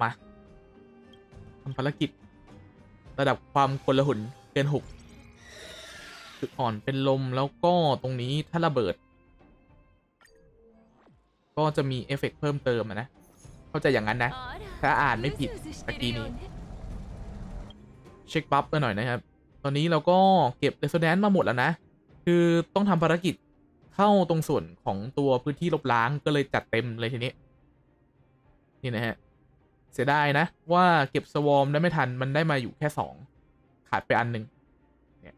มาทำภารกิจระดับความกลาหนเกิน6จุดอ่อนเป็นลมแล้วก็ตรงนี้ถ้าระเบิดก็จะมีเอฟเฟกต์เพิ่มเติมนะเข้าใจอย่างนั้นนะถ้าอ่านไม่ผิดตะกี้นี้เช็คบัฟกันหน่อยนะครับตอนนี้เราก็เก็บเรสโซแนนซ์มาหมดแล้วนะคือต้องทำภารกิจเข้าตรงส่วนของตัวพื้นที่ลบล้างก็เลยจัดเต็มเลยทีนี้นี่นะฮะเสียดายนะว่าเก็บสวอร์มได้ไม่ทันมันได้มาอยู่แค่2ขาดไปอันหนึ่งเนี่ย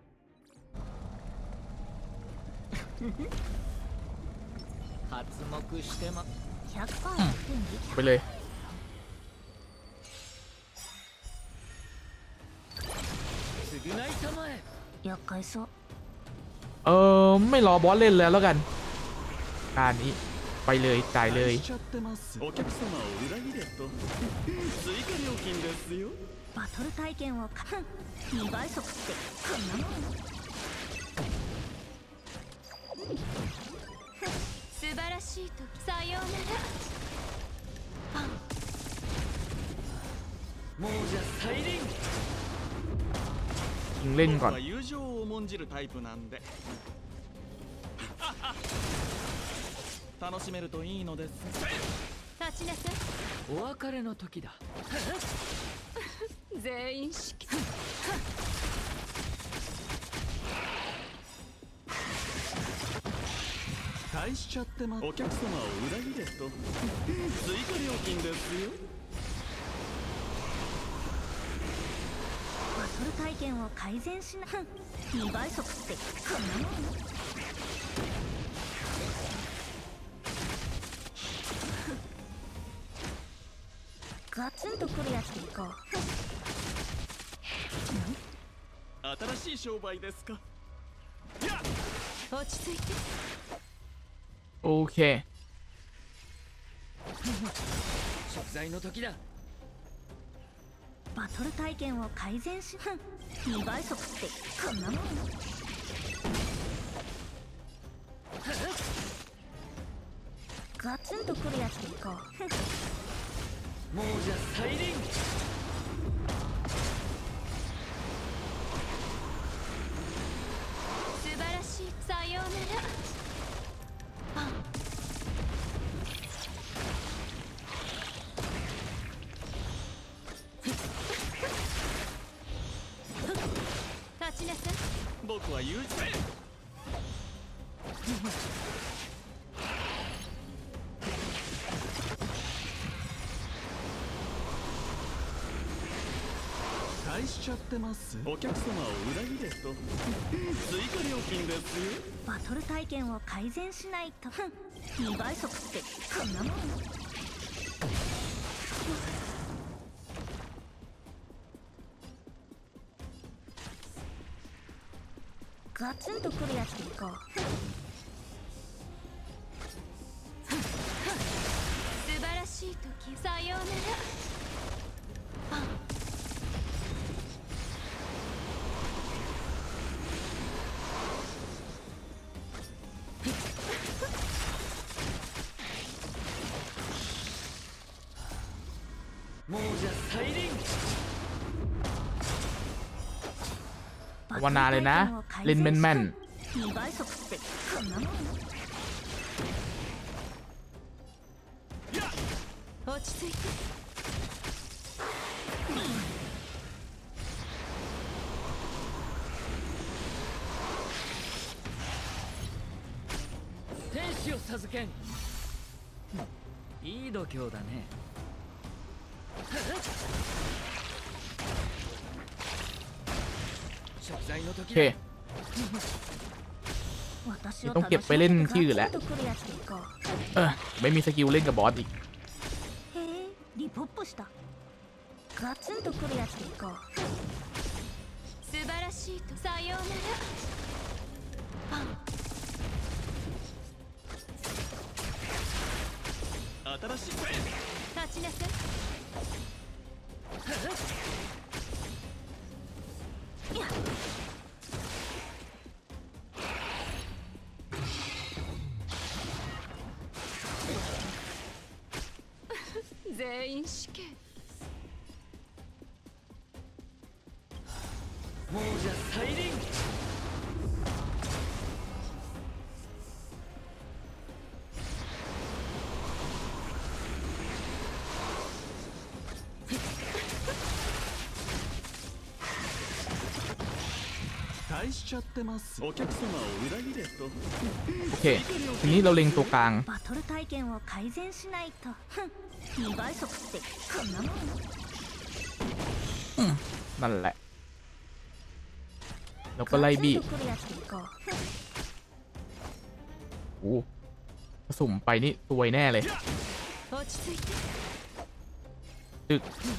ไปเลยไม่รอบอสเล่นแล้วกันการนี้ไปเลยจ่ายเลยバトル体験を2倍速ってこんなもん素晴らしい時さようならもうじゃサイリンยิงเล่นก่อน友情を重んじるタイプなんで楽しめるといいのです立ちなさいお別れの時だ全員式返しちゃってますお客様を裏切れと追加料金ですよバトル体験を改善しな2倍速ってこんなもんガツンとくるやつでいこう新しい商売ですか落ち着いてโอเค食材の時だバトル体験を改善し2倍速ってこんなもんガツンとくるやつでいこうもうじゃサイリン素晴らしいさようなら立ちなさい僕は友人返しちゃってますお客様を裏切れと追加料金ですよバトル体験を改善しないと2倍速ってこんなもんガツンとくるやつでいこう素晴らしい時さようならもうじゃサイリンภาวนาเลยนะเล่นแม่น 2倍速ってこんなもん落ち着いて天使を授けんいい度胸だね食材のโอ時เคต้องเก็บไปเล่นที่อื่นแล้วไม่มีสกิลเล่นกับบอสอีกへえリポップしたガツンとくるやつでいこう素晴らしいとさようなら新しい立ちなさい全員死刑亡者再臨期待しちゃってますお客様を裏切れとโอเคทีนี้เราเล็งตัวกลางバトル体験を改善しないと2倍速ってこんなもん。 นั่นแหละแล้วก็ไล่บีบガツンとくるやつでいこう。 โอ้ผสมไปนี่ซวยแน่เลย落ち着いて。 ตึก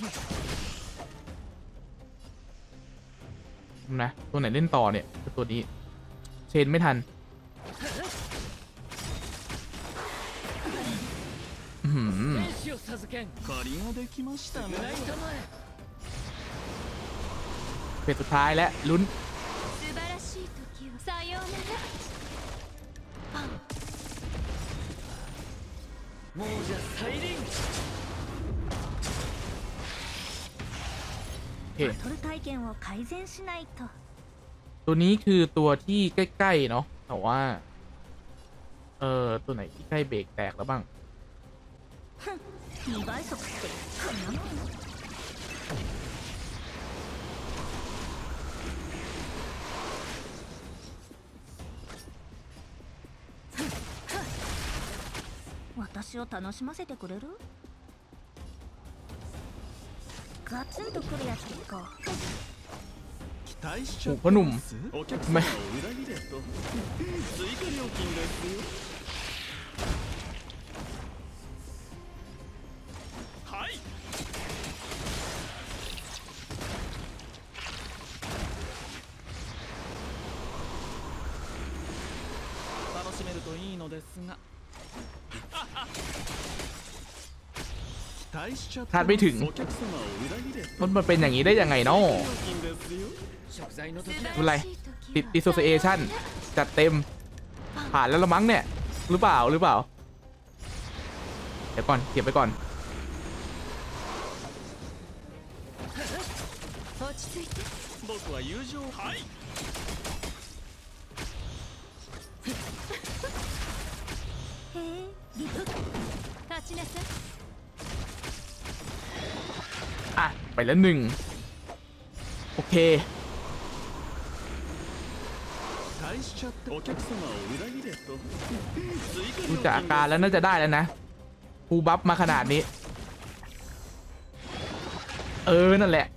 นะตัวไหนเล่นต่อเนี่ยคือตัวนี้เชนไม่ทันอื้อหือ天使を授けん借りができましたねเฟสสุดท้ายและลุ้น素晴らしい時をさようなら。 亡者再臨โอเคバトル体験を改善しないと。 ตัวนี้คือตัวที่ใกล้ๆเนาะแต่ว่าตัวไหนที่ใกล้เบรกแตกแล้วบ้าง 2倍速ってこんなもん。 私を楽しませてくれる？ガツンとくるやつでいこう。 期待しちゃっておนุ่มますお客様を裏切れと追加料金ですよはい楽しめるといいのですが期待しちゃってคาดไม่ถึงお客様を裏切れとมันเป็นอย่างนี้ได้ยังไงเนาะ料金ですよ食材の時ไม่เป็นไรติด dissociation จัดเต็มผ่านแล้วละมั้งเนี่ยหรือเปล่าเดี๋ยวก่อนเก็บไปก่อน落ち着いて。 僕は友情はいへえ、リプ。立ちなさい。 อ่ะไปแล้วหนึ่งโอเค期待しちゃってお客様を裏切れと追加ดู料จากอา金การแล้วน่าจะได้แล้วนะฟูลบัฟมาขนาดนี้นั่นแหละ